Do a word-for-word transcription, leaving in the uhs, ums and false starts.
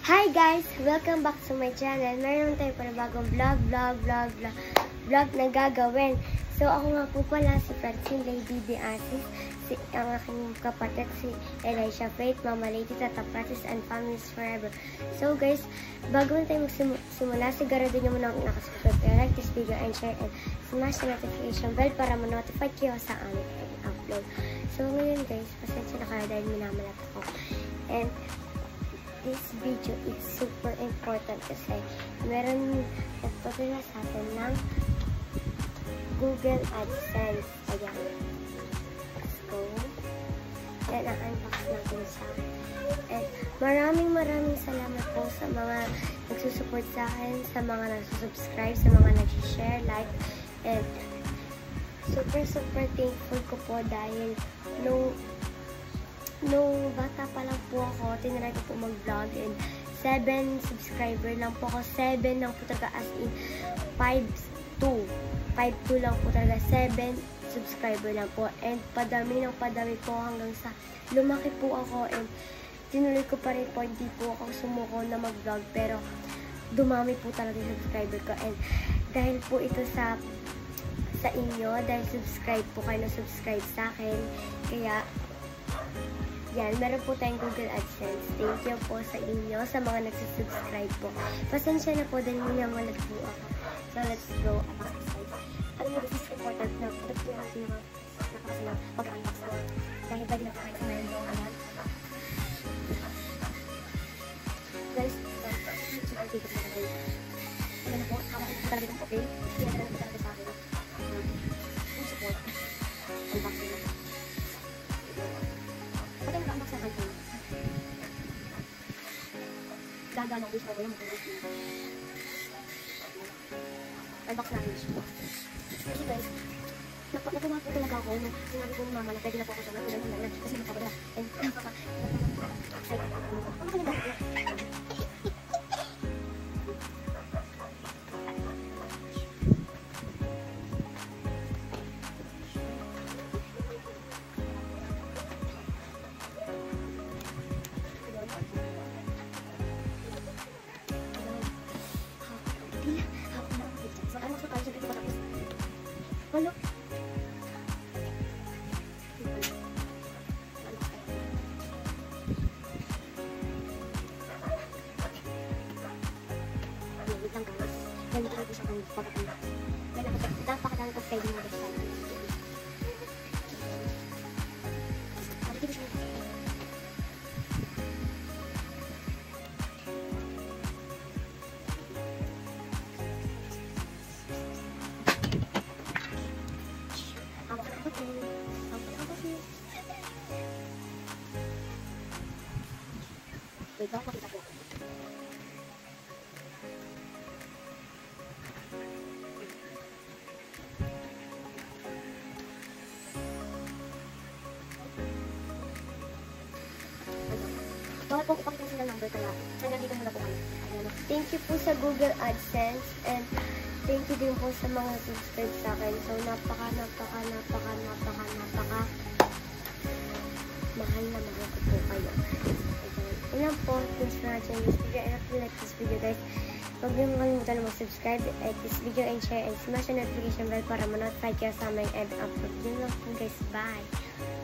Hi guys! Welcome back to my channel. Meron tayo para bagong vlog, vlog, vlog, vlog, vlog na gagawin. So, ako nga po pala si Francine Lady Diasis, si, ang aking kapatid si Elisha Faith, Mama Lady, Tata Francis, and Families Forever. So guys, bago na tayo magsimula, sigurado nyo muna kung nakasubscribe kayo, like this video and share and smash the notification bell para ma-notify kayo sa aming upload. So ngayon guys, pasensya na kayo dahil minamalat ako. And this video is super important kasi meron nagpadala sa atin ng Google AdSense. Ayan. Let's go. Then, na-unbox natin siya. And maraming maraming salamat po sa mga nagsusupport sa akin, sa mga nagsusubscribe, sa mga nag-share, like, and super super thankful ko po dahil nung nung bata pa lang po ako, tinry ko po mag-vlog and seven subscriber lang po ako. seven lang po talaga, as in five two. five two lang po talaga. seven subscriber lang po. And padami ng padami po hanggang sa lumaki po ako and tinuloy ko pa rin po. Hindi po ako sumuko na mag-vlog pero dumami po talaga yung subscriber ko. And dahil po ito sa sa inyo, dahil subscribe po kayo na subscribe sa akin, kaya yan, meron po tayong Google AdSense. Thank you po sa inyo, sa mga nagsusubscribe po. Pasensya na po dahil minamalat po ako. So, let's go. Alam mo, this is important na pagkat po natin yung nakakasala pag-unbox ko. Dahil ba din ako kayo sa meron yung ayan. Guys, so, ang ticket na kayo. Alam po, hawak ko talaga yung okay. Kaya talaga po talaga sa akin. Yung support. Unboxing na. Pagka naka-unbox na kayo. Gagalaw ko siya ko yung mag-unbox. Unbox natin siya. So guys, napagawa po talaga ako nung sinabi ko ni mama na pwede na po ako siya mag-ulan-ulan kasi magkabala. And napaka-excited ako. Ano ka nila? Hello? Wait lang guys. Ganito lang po siya kung pagkakas. Napakadami ko pwede mo guys. Wait lang, makita po. Bakit po upakita sila number kaya? Hanggang dito muna po kami. Thank you po sa Google AdSense and thank you din po sa mga subscribe sa akin. So, napaka, napaka, napaka, napaka, napaka mahal na mahal ko po kayo. Ilan po, thanks for watching this video and if you like this video guys, huwag niyo makalimutan na mag-subscribe, like this video and share and smash the notification bell para ma-notify kayo sa aming end upload. Yun lang po guys, bye!